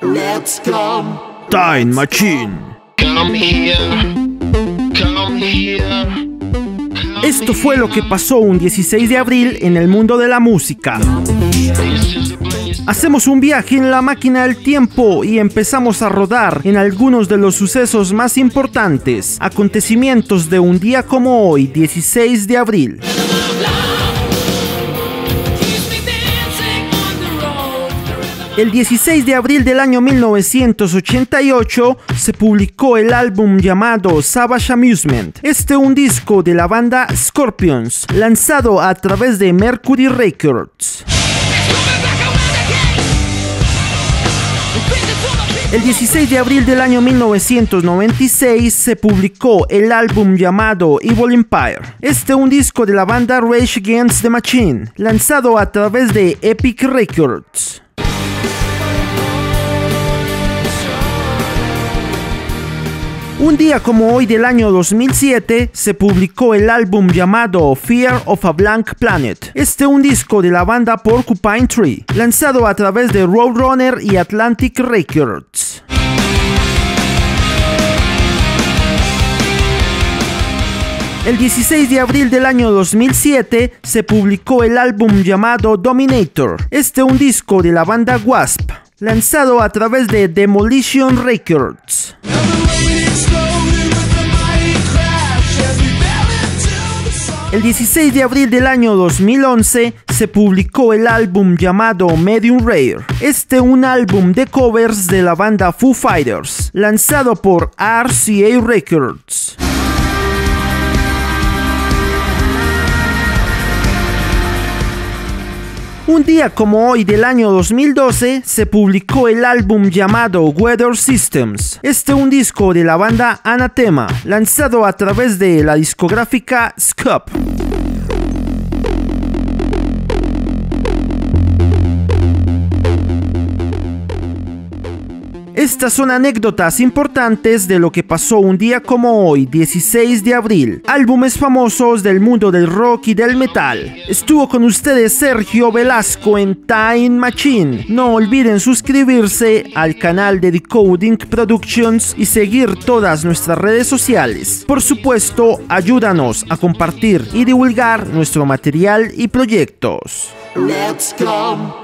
Let's go. Time Machine. Come here. Come here. Esto fue lo que pasó un 16 de abril en el mundo de la música. Hacemos un viaje en la máquina del tiempo y empezamos a rodar en algunos de los sucesos más importantes, acontecimientos de un día como hoy, 16 de abril. El 16 de abril del año 1988 se publicó el álbum llamado Savage Amusement. Un disco de la banda Scorpions, lanzado a través de Mercury Records. El 16 de abril del año 1996 se publicó el álbum llamado Evil Empire. Un disco de la banda Rage Against the Machine, lanzado a través de Epic Records. Un día como hoy del año 2007 se publicó el álbum llamado Fear of a Blank Planet. Un disco de la banda Porcupine Tree, lanzado a través de Roadrunner y Atlantic Records. El 16 de abril del año 2007 se publicó el álbum llamado Dominator. Un disco de la banda Wasp, lanzado a través de Demolition Records. El 16 de abril del año 2011 se publicó el álbum llamado Medium Rare. Un álbum de covers de la banda Foo Fighters, lanzado por RCA Records. Un día como hoy del año 2012 se publicó el álbum llamado Weather Systems. Un disco de la banda Anathema, lanzado a través de la discográfica Scope. Estas son anécdotas importantes de lo que pasó un día como hoy, 16 de abril. Álbumes famosos del mundo del rock y del metal. Estuvo con ustedes Sergio Velasco en Time Machine. No olviden suscribirse al canal de Decoding Productions y seguir todas nuestras redes sociales. Por supuesto, ayúdanos a compartir y divulgar nuestro material y proyectos. Let's go.